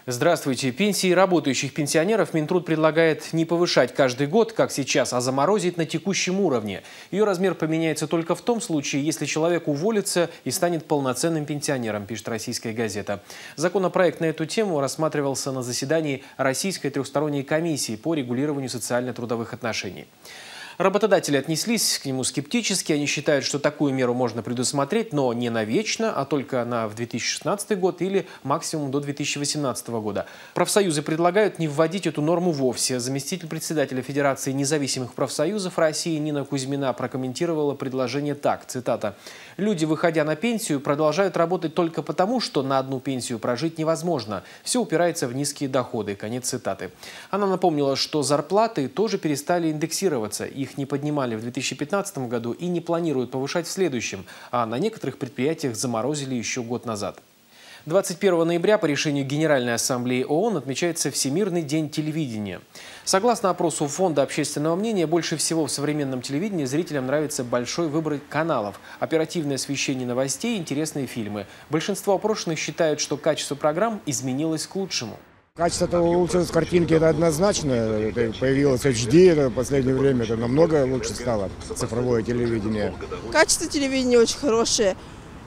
Здравствуйте. Пенсии работающих пенсионеров Минтруд предлагает не повышать каждый год, как сейчас, а заморозить на текущем уровне. Ее размер поменяется только в том случае, если человек уволится и станет полноценным пенсионером, пишет «Российская газета». Законопроект на эту тему рассматривался на заседании Российской трехсторонней комиссии по регулированию социально-трудовых отношений. Работодатели отнеслись к нему скептически. Они считают, что такую меру можно предусмотреть, но не навечно, а только в 2016 год или максимум до 2018 года. Профсоюзы предлагают не вводить эту норму вовсе. Заместитель председателя Федерации независимых профсоюзов России Нина Кузьмина прокомментировала предложение так, цитата: «Люди, выходя на пенсию, продолжают работать только потому, что на одну пенсию прожить невозможно. Все упирается в низкие доходы». Конец цитаты. Она напомнила, что зарплаты тоже перестали индексироваться. Их не поднимали в 2015 году и не планируют повышать в следующем, а на некоторых предприятиях заморозили еще год назад. 21 ноября по решению Генеральной Ассамблеи ООН отмечается Всемирный день телевидения. Согласно опросу Фонда общественного мнения, больше всего в современном телевидении зрителям нравится большой выбор каналов, оперативное освещение новостей и интересные фильмы. Большинство опрошенных считают, что качество программ изменилось к лучшему. Качество улучшилось, картинки это однозначно. Это появилось HD, это в последнее время это намного лучше стало, цифровое телевидение. Качество телевидения очень хорошее.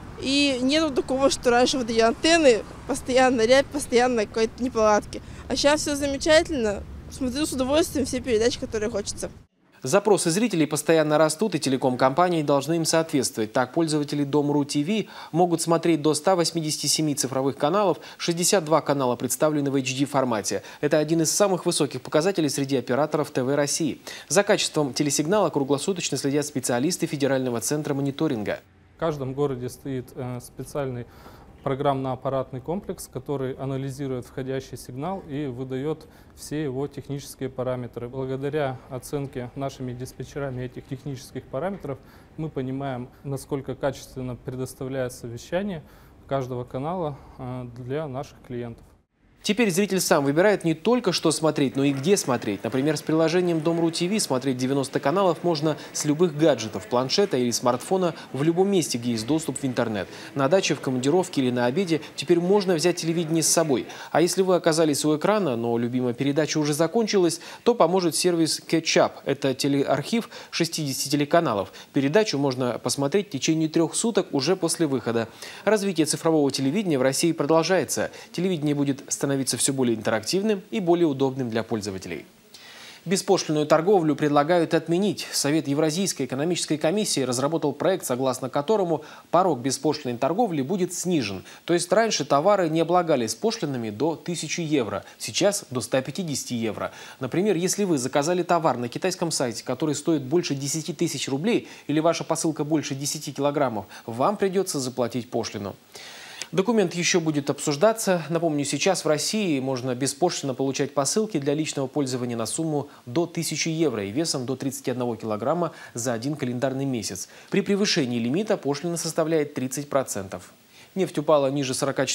И нету такого, что раньше вот эти антенны, постоянно рябь, постоянно какие-то неполадки. А сейчас все замечательно. Смотрю с удовольствием все передачи, которые хочется. Запросы зрителей постоянно растут, и телеком-компании должны им соответствовать. Так, пользователи Дом.ру ТВ могут смотреть до 187 цифровых каналов, 62 канала представлены в HD формате. Это один из самых высоких показателей среди операторов ТВ России. За качеством телесигнала круглосуточно следят специалисты Федерального центра мониторинга. В каждом городе стоит специальный программно-аппаратный комплекс, который анализирует входящий сигнал и выдает все его технические параметры. Благодаря оценке нашими диспетчерами этих технических параметров мы понимаем, насколько качественно предоставляется вещание каждого канала для наших клиентов. Теперь зритель сам выбирает не только что смотреть, но и где смотреть. Например, с приложением Дом.ру ТВ смотреть 90 каналов можно с любых гаджетов, планшета или смартфона в любом месте, где есть доступ в интернет. На даче, в командировке или на обеде теперь можно взять телевидение с собой. А если вы оказались у экрана, но любимая передача уже закончилась, то поможет сервис Catch-Up. Это телеархив 60 телеканалов. Передачу можно посмотреть в течение 3 суток уже после выхода. Развитие цифрового телевидения в России продолжается. Телевидение будет становиться все более интерактивным и более удобным для пользователей. Беспошлинную торговлю предлагают отменить. Совет Евразийской экономической комиссии разработал проект, согласно которому порог беспошлинной торговли будет снижен. То есть раньше товары не облагались пошлинами до 1000 евро, сейчас до 150 евро. Например, если вы заказали товар на китайском сайте, который стоит больше 10 тысяч рублей или ваша посылка больше 10 килограммов, вам придется заплатить пошлину. Документ еще будет обсуждаться. Напомню, сейчас в России можно беспошлинно получать посылки для личного пользования на сумму до 1000 евро и весом до 31 килограмма за 1 календарный месяц. При превышении лимита пошлина составляет 30%. Нефть упала ниже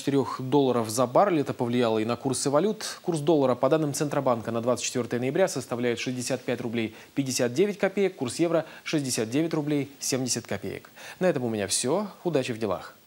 $44 за баррель. Это повлияло и на курсы валют. Курс доллара, по данным Центробанка, на 24 ноября составляет 65 рублей 59 копеек. Курс евро – 69 рублей 70 копеек. На этом у меня все. Удачи в делах.